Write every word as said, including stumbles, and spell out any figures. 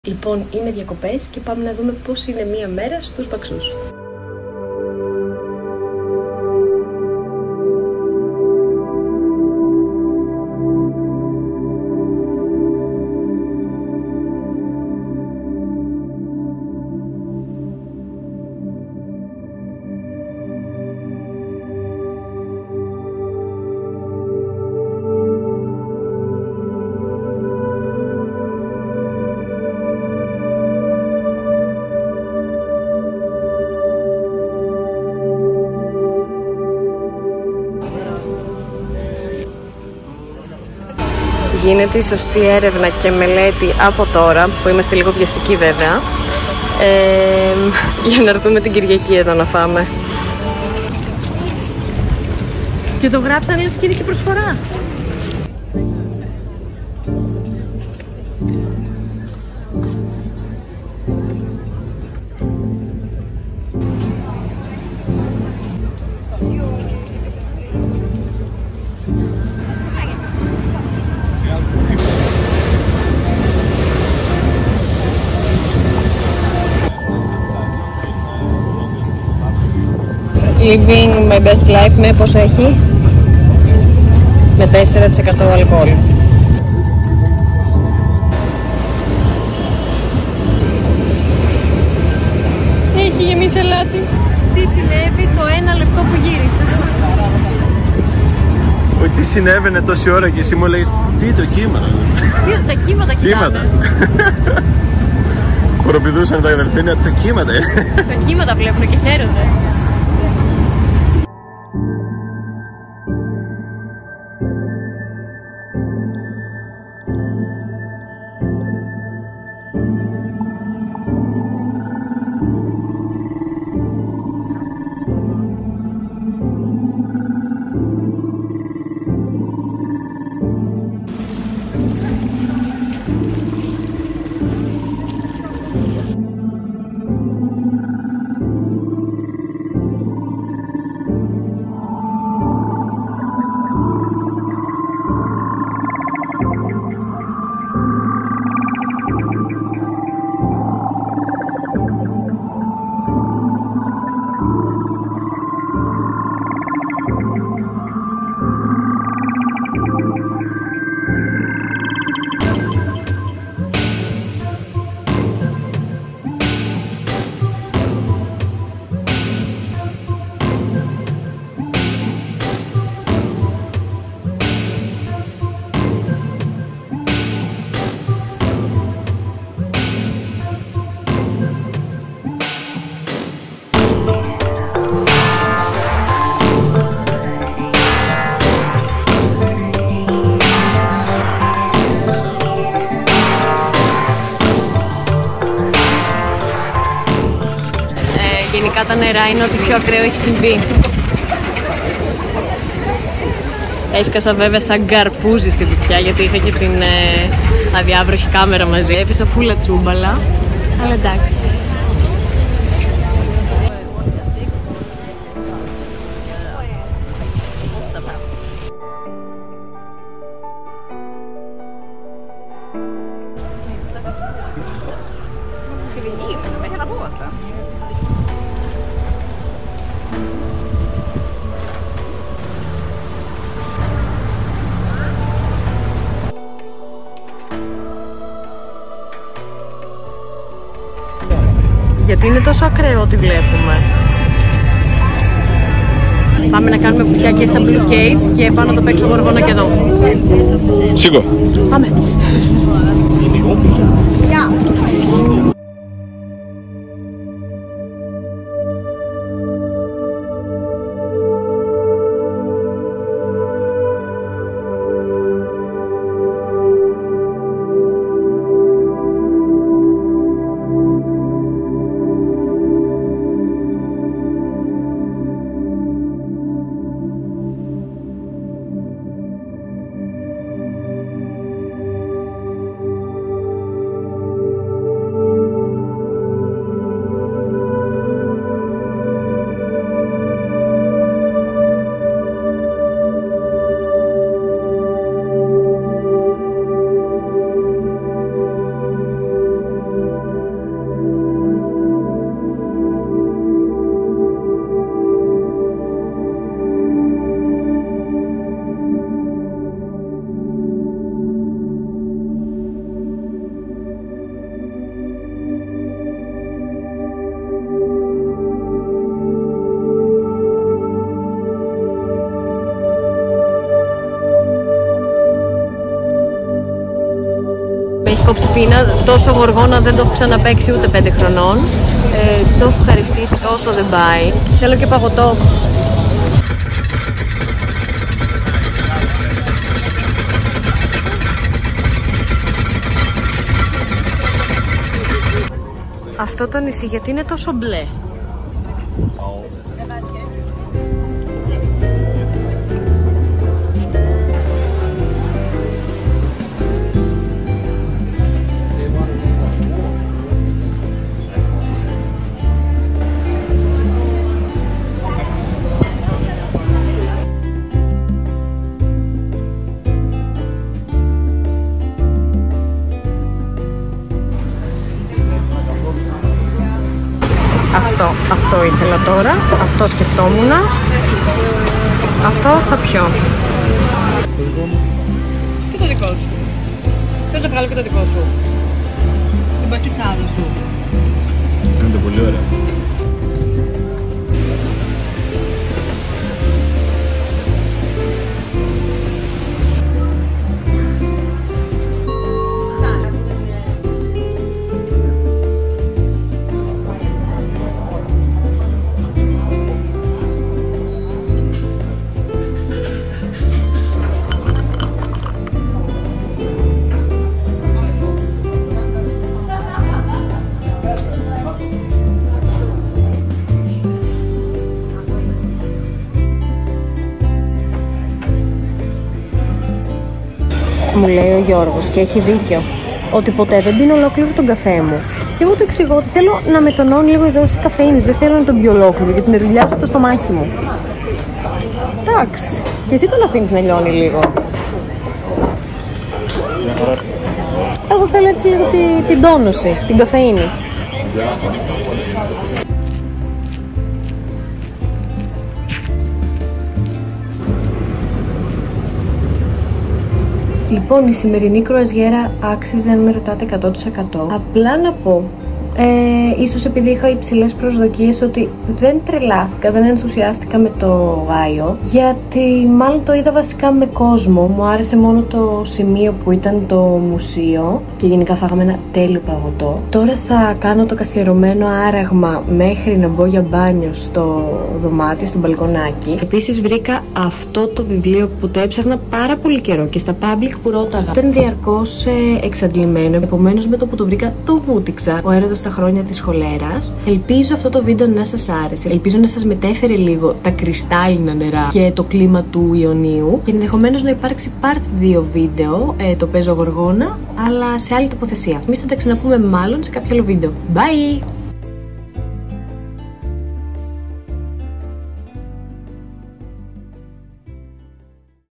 Λοιπόν, είναι διακοπές και πάμε να δούμε πώς είναι μία μέρα στους Παξούς. Γίνεται η σωστή έρευνα και μελέτη από τώρα, που είμαστε λίγο βιαστικοί βέβαια, ε, για να έρθουμε την Κυριακή εδώ να φάμε. Και το γράψανε λες και είναι και προσφορά. Living my best life με πόσο έχει? Με τέσσερα τοις εκατό αλκοόλ. Έχει γεμίσει αλάτι. Τι συνέβη το ένα λεπτό που γύρισα? Όχι, τι συνέβαινε τόση ώρα και εσύ μου λέγεις τι το κύμα? Τι τα κύματα κοιτάνε? Χοροπηδούσαν τα αδελφίνια, τα κύματα. Τα κύματα βλέπουν και χαίρονται. Γενικά τα νερά είναι ό,τι πιο ακραίο έχει συμβεί. Έσκασα βέβαια σαν γκαρπούζι στη βουτιά γιατί είχα και την ε, αδιάβροχη κάμερα μαζί. Έπεσα φούλα τσούμπαλα, αλλά εντάξει. Γιατί είναι τόσο ακραίο ό,τι βλέπουμε. Πάμε να κάνουμε βουτιά και στα Blue Caves και πάνω το παίξω γοργόνα και εδώ. Σήκω. Πάμε. κόψει πείνα. Τόσο γοργόνα δεν το έχω ξαναπαίξει ούτε πέντε χρονών. Ε, το έχω ευχαριστήσει τόσο δεν πάει. Θέλω και παγωτό. Αυτό το νησί γιατί είναι τόσο μπλε? Αυτό, αυτό ήθελα τώρα, αυτό σκεφτόμουν, αυτό θα πιω. Το δικό μου. Και το δικό σου. Θέλω να βγάλω και το δικό σου. Την παστιτσάδα σου. Φαίνεται πολύ ωραία. Μου λέει ο Γιώργος και έχει δίκιο ότι ποτέ δεν πίνω ολόκληρο τον καφέ μου. Και εγώ του εξηγώ ότι θέλω να με τονώνει λίγο η δόση καφεΐνης, δεν θέλω να τον πιω ολόκληρο γιατί με δουλειάζει το στομάχι μου. Εντάξει, και εσύ τον αφήνεις να λιώνει λίγο. Εγώ θέλω έτσι λίγο την, την τόνωση, την καφεΐνη. Λοιπόν, η σημερινή κρουαζιέρα άξιζε, αν με ρωτάτε, εκατό τοις εκατό. Απλά να πω, ε, ίσως επειδή είχα υψηλές προσδοκίες, ότι δεν τρελάθηκα, δεν ενθουσιάστηκα με το Γάιο, γιατί μάλλον το είδα βασικά με κόσμο. Μου άρεσε μόνο το σημείο που ήταν το μουσείο και γενικά φάγαμε ένα τέλειο παγωτό. Τώρα θα κάνω το καθιερωμένο άραγμα μέχρι να μπω για μπάνιο στο δωμάτιο, στο μπαλκονάκι. Επίσης βρήκα αυτό το βιβλίο που το έψαχνα πάρα πολύ καιρό και στα public που ρώταγα ήταν διαρκώς ε, εξαντλημένο. Επομένως με το που το βρήκα το βούτυξα. Ο έρωτας στα χρόνια της χολέρας. Ελπίζω αυτό το βίντεο να σας άρεσε. Ελπίζω να σας μετέφερε λίγο τα κρυστάλλινα νερά και το κλίμα του Ιωνίου. Και ενδεχομένως να υπάρξει part δύο βίντεο, ε, το παίζω γοργόνα, αλλά σε άλλη τοποθεσία. Εμείς θα τα ξαναπούμε μάλλον σε κάποιο άλλο βίντεο. Bye!